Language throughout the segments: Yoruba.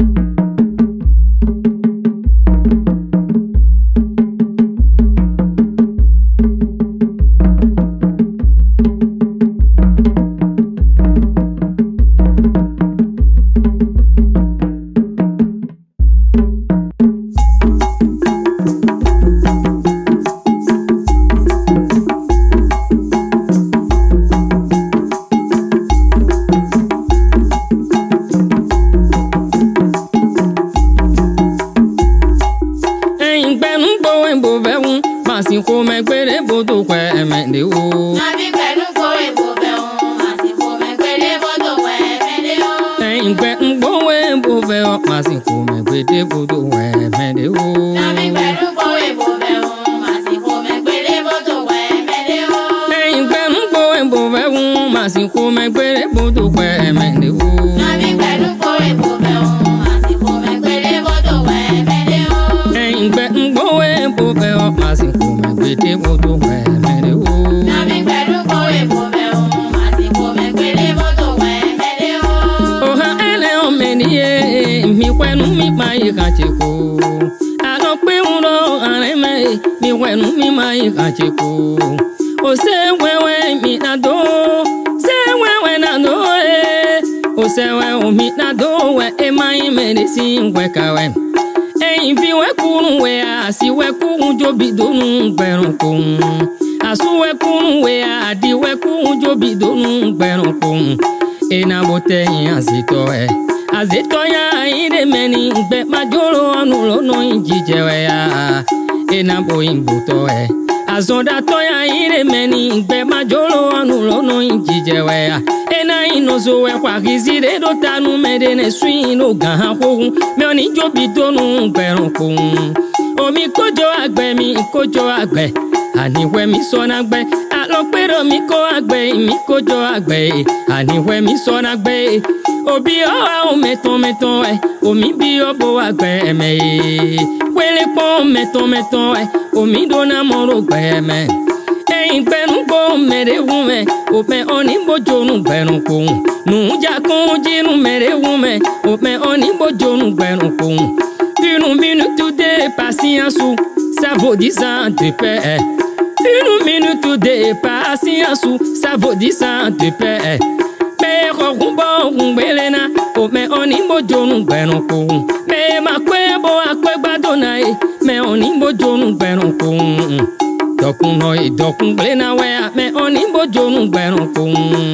Masiko me kwere bodo kwe emende o. Nabi kwenu kowe bobe o. Masiko me kwere bodo kwe emende o. Nkwe mbowe bobe o. Masiko me kwere bodo kwe emende o. Nabi kwenu kowe bobe o. Masiko me kwere bodo kwe emende o. Nkwe mbowe bobe o. Masiko me kwere bodo kwe emende o. Nabi kwenu kowe bobe o. Masiko me kwere bodo kwe emende o. Nkwe mbowe bobe o. Masiko me kwere bodo kwe emende o. Nabi kwenu kowe bobe o. Masiko me kwere bodo kwe emende o. Oha ele o meniye mi kwenu mi mai kachiko. Alo pe uro areme mi kwenu mi mai kachiko. O se wewe mi na do, se wewe na do o se wewe mi na do we e mai medicine we kawe. E fi we kunu we asi we kunu jobi donu gberun kun. Asu we kunu we adi we kunu jobi donu gberun kun. E na bote yin azito e. Azito ya ire meni gbe majoro onu lono injije we ya. E na bo imbuto e. Azonda toya ire meni gbe majoro onu lono injije we ya. E na inozo we kwa gizire do tanu mede ne swin no gan ho. Me oni jobi donu gberun kun. Omi kojo agbe mi kojo agbe. Aniwe mi sona gbe. Alopero mi ko agbe mi kojo agbe. Aniwe mi sona gbe. Obi o meton e. Omi bi obo agbe me. Wele pon meton e. Omi dona moro gbe me. Eyin gbenu gbo mere wume. Ope oni bojo nu gbenu kun. Nu ja kun jinu mere wume. Ope oni bojo nu gbenu kun. Une minute de patience, ça vaut 10 ans de paix. Une minute de patience, ça vaut 10 ans de paix. Mais on belena, oh mais on imbo jonu benoko. Mais ma kwebo akwe badonai, mais on imbo jonu benoko. Dokun noi dokun belena wea, mais on imbo jonu benoko.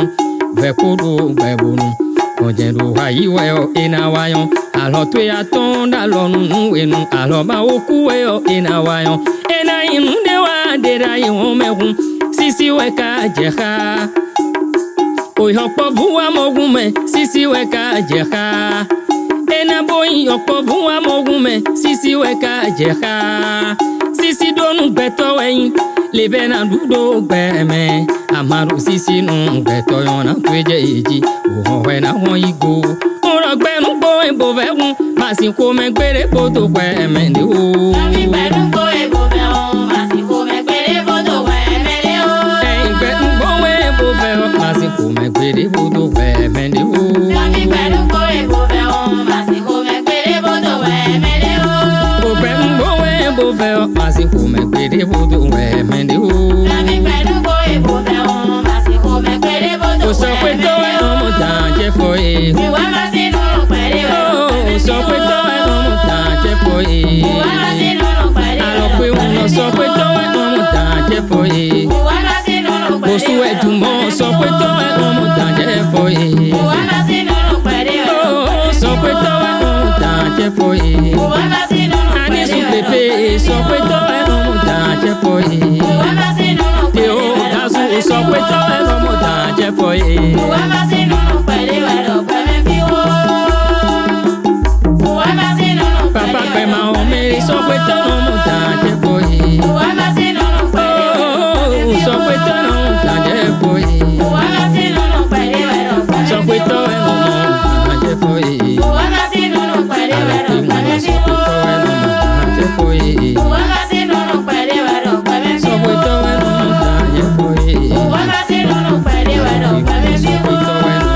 Vekodo bebonu. Ojendo haiwe o inawayon. Alo twe atonda lonu enu. Alo ma okuwe o inawayon. Ena inu dewa dera iwon mehun. Sisi weka jeha. Oyokpo buwa mogume. Sisi weka jeha. Ena boy yokpo buwa mogume. Sisi weka jeha. Sisi donu beto weyin. Lebe na dudo gbeme. Amaru sisi nu beto yona tweje eji. Owe na won igo. Oro gbenu gbo ebo vehun. Masiko me gbere bodo kwe emende o. Nabi kwenu kowe bobe o. Masiko me kwere bodo kwe emende o. Gbenu gbo ebo vehun. Masiko me gbere bodo kwe emende o. Nabi kwenu kowe bobe o. Masiko me kwere bodo kwe emende o. Gbenu gbo ebo vehun. Masiko me gbere bodo kwe emende o. Nabi kwenu kowe bobe o. Masiko me kwere bodo kwe emende o. O sọ pé tó ẹ ọmọ tàn jẹ́ fọ e. Ìwà máa sí nínú pẹ̀lú ẹ̀. O sọ pé tó ẹ ọmọ tàn jẹ́ fọ e. Ìwà máa sí nínú pẹ̀lú ẹ̀. Àlọ́ pé wọn lọ sọ pé tó ẹ ọmọ tàn jẹ́ fọ e. Ìwà máa sí nínú pẹ̀lú ẹ̀. Oṣù ẹ̀dùnmọ́ sọ pé tó ẹ ọmọ tàn jẹ́ fọ e. Ìwà máa sí nínú pẹ̀lú ẹ̀. O sọ pé tó ẹ ọmọ tàn jẹ́ fọ e. Ìwà máa sí nínú pẹ̀lú ẹ̀. Anísùn pépé sọ pé tó ẹ ọmọ tàn jẹ́ fọ e. Ìwà máa sí nínú Tí pẹ̀lú o ẹ̀. dásù sọ pé tó ẹ ọmọ tàn jẹ́ fọ e. Ìwà máa sí nínú pẹ̀lú ẹ̀ lọ́pẹ́ mi bí wó. Ìwà máa sí nínú pẹ̀lú ẹ̀. Papa pẹ̀ máa ń mẹ́rin sọ pé tó ọmọ tàn jẹ́ fọ e. Ìwà máa sí nínú pẹ̀lú ẹ̀. Sọ pé tó ọmọ tàn jẹ́ fọ e. Ìwà máa sí nínú pẹ̀lú ẹ̀ lọ́pẹ́ mi Sọ bí pé tó wó. ẹ ọmọ tàn jẹ́ fọ e. Ìwà máa sí nínú pẹ̀lú ẹ̀ Àlọ́ pé lọ́pẹ́ wọn mi lọ bí sọ pé wó. tó ẹ ọmọ tàn jẹ́ fọ e. Ìwà máa sí nínú pẹ̀lú ẹ̀ lọ́pẹ́ mi bí Sọ pé wó. tó ẹ ọmọ tàn jẹ́ fọ e. Ìwà máa sí nínú pẹ̀lú ẹ̀ lọ́pẹ́ mi bí Sọ pé wó. tó ẹ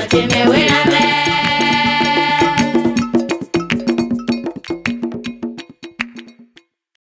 Teme